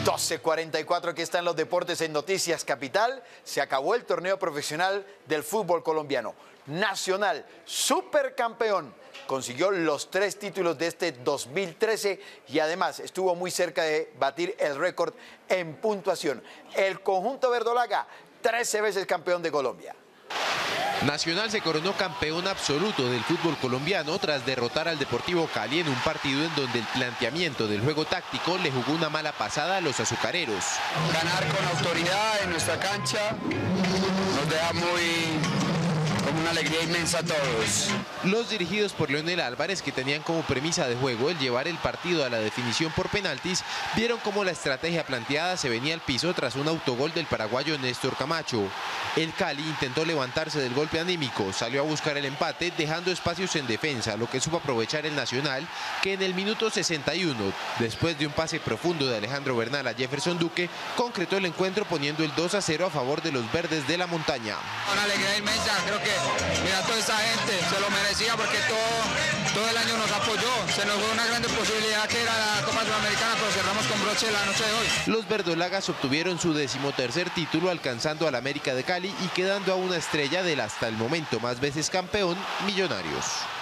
12:44, aquí están los deportes en Noticias Capital. Se acabó el torneo profesional del fútbol colombiano. Nacional, supercampeón, consiguió los 3 títulos de este 2013 y además estuvo muy cerca de batir el récord en puntuación. El conjunto verdolaga, 13 veces campeón de Colombia. Nacional se coronó campeón absoluto del fútbol colombiano tras derrotar al Deportivo Cali en un partido en donde el planteamiento del juego táctico le jugó una mala pasada a los azucareros. Ganar con autoridad en nuestra cancha nos deja como una alegría inmensa a todos. Los dirigidos por Leonel Álvarez, que tenían como premisa de juego el llevar el partido a la definición por penaltis, vieron cómo la estrategia planteada se venía al piso tras un autogol del paraguayo Néstor Camacho. El Cali intentó levantarse del golpe anímico, salió a buscar el empate, dejando espacios en defensa, lo que supo aprovechar el Nacional, que en el minuto 61, después de un pase profundo de Alejandro Bernal a Jefferson Duque, concretó el encuentro poniendo el 2-0 a favor de los verdes de la montaña. Una alegría inmensa, creo que mira, toda esa gente se lo merecía porque todo el año nos apoyó. Se nos dio una gran posibilidad que era la Copa Sudamericana, pero cerramos con broche la noche de hoy. Los verdolagas obtuvieron su 13º título, alcanzando al América de Cali y quedando a una estrella del hasta el momento más veces campeón, Millonarios.